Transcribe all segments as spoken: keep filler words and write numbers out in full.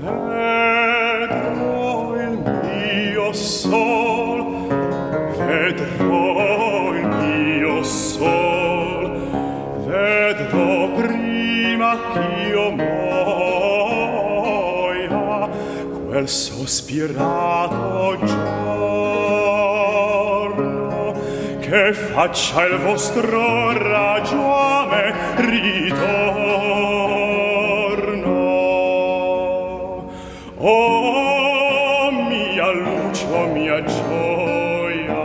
vedrò il mio sol, vedrò il mio sol, vedrò prima ch'io muoia quel sospirato giorno che faccia il vostro ragione ritorno. Oh, mia luce, oh, mia gioia,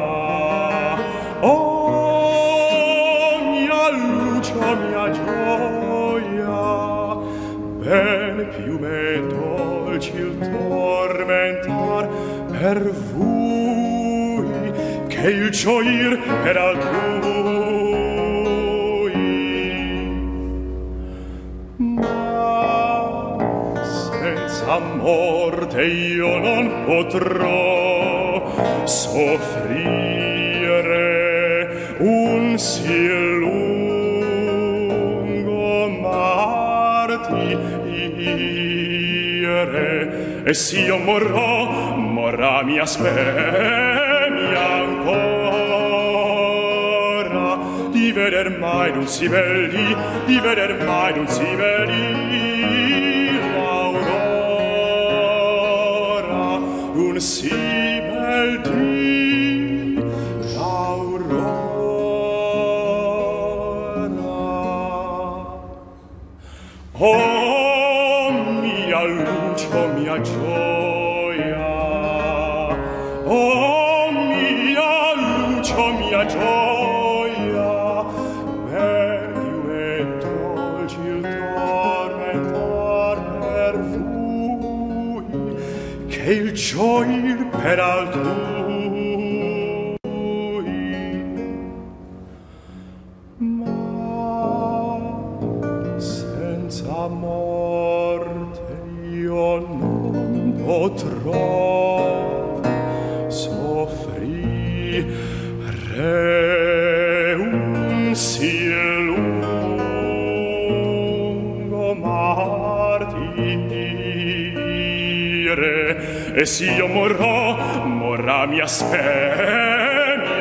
oh, mia luce, oh, mia gioia, ben più me dolci il tormentar per voi che il gioir per altrui. Ma senza morte io non potrò soffrire un sì lungo martire, e s'io morrò, morrà mi aspetti ancora di veder mai non si vedi, di veder mai non si vedi l'aurora, un sì bel dì l'aurora. Oh, mia luce, oh, mia gioia, oh, mia luce, oh, mia gioia, meglio e dolci il tormentar per voi che il gioir per altrui. Ma senza morte io non potrò soffrire un sì lungo martire, e s'io morrò, morrà mi aspetti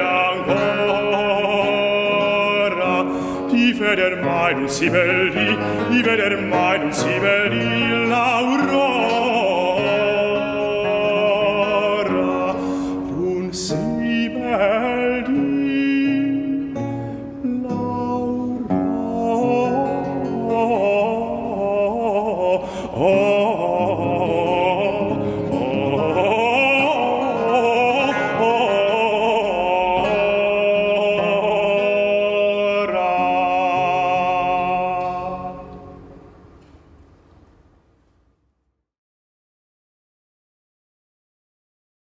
ancora di veder mai non si vedi, di veder mai non si vedi l'aurora.